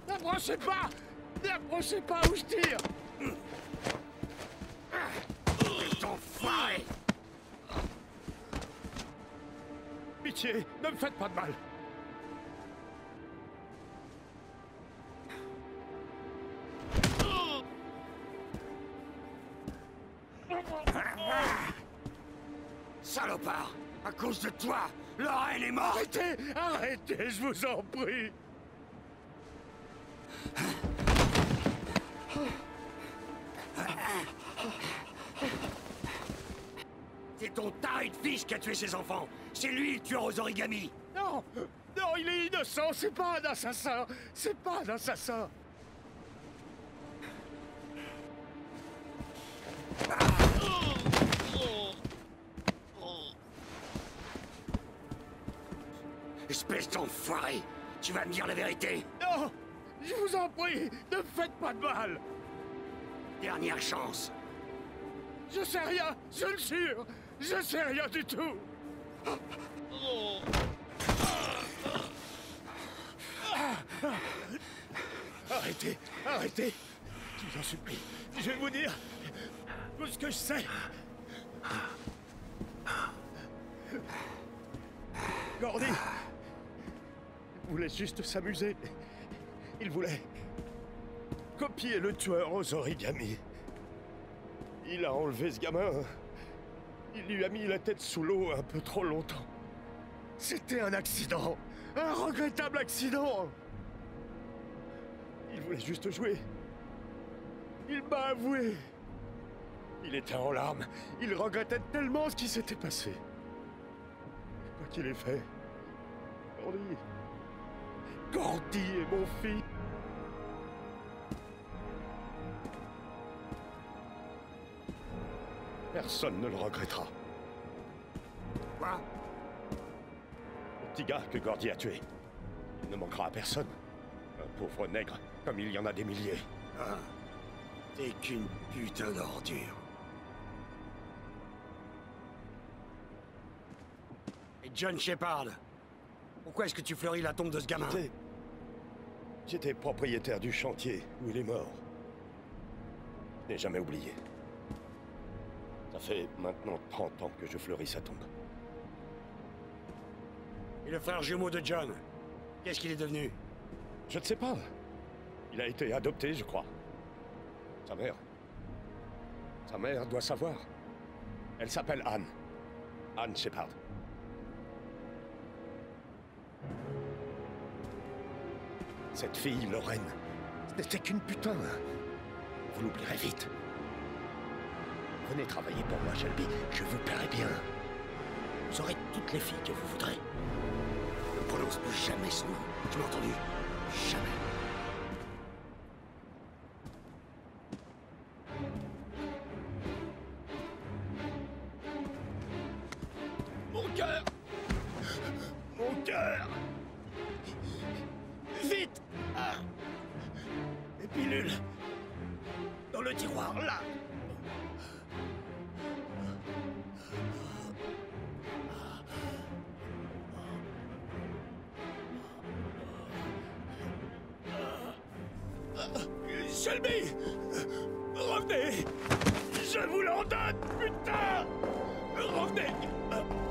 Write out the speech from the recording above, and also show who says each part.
Speaker 1: N'approchez pas! N'approchez pas où je tire!
Speaker 2: Enfoiré!
Speaker 1: Pitié, ne me faites pas de mal!
Speaker 2: Salopard! À cause de toi, la reine est morte!
Speaker 1: Arrêtez! Arrêtez, je vous en prie!
Speaker 2: C'est ton taré de fils qui a tué ses enfants! C'est lui le tueur aux origamis!
Speaker 1: Non! Non, il est innocent! C'est pas un assassin! C'est pas un assassin!
Speaker 2: Espèce d'enfoiré! Tu vas me dire la vérité!
Speaker 1: Non! Je vous en prie, ne me faites pas de mal!
Speaker 2: Dernière chance!
Speaker 1: Je sais rien, je le jure! Je sais rien du tout! Arrêtez, arrêtez! Je vous en supplie, je vais vous dire tout ce que je sais! Gordy! Il voulait juste s'amuser. Il voulait copier le tueur aux origamis. Il a enlevé ce gamin. Il lui a mis la tête sous l'eau un peu trop longtemps. C'était un accident. Un regrettable accident. Il voulait juste jouer. Il m'a avoué. Il était en larmes. Il regrettait tellement ce qui s'était passé. Quoi qu'il ait fait, Gordy est mon fils. Personne ne le regrettera.
Speaker 2: Quoi?
Speaker 1: Le petit gars que Gordy a tué. Il ne manquera à personne. Un pauvre nègre, comme il y en a des milliers.
Speaker 2: Ah, t'es qu'une putain d'ordure. Et John Shepard, pourquoi est-ce que tu fleuris la tombe de ce gamin?
Speaker 1: J'étais propriétaire du chantier où il est mort. Je n'ai jamais oublié. Ça fait maintenant 30 ans que je fleuris sa tombe.
Speaker 2: Et le frère jumeau de John, qu'est-ce qu'il est devenu?
Speaker 1: Je ne sais pas. Il a été adopté, je crois. Sa mère. Sa mère doit savoir. Elle s'appelle Anne. Anne Shepard. Cette fille, Lorraine, ce n'était qu'une putain. Vous l'oublierez vite. Venez travailler pour moi, Shelby. Je vous paierai bien. Vous aurez toutes les filles que vous voudrez.
Speaker 2: Ne prononce plus jamais son nom. Tu m'as entendu? Jamais.
Speaker 1: Mon cœur! Mon cœur! Vite! Ah. Les pilules! Dans le tiroir, là! Shelby! Revenez! Je vous l'ordonne, putain! Revenez!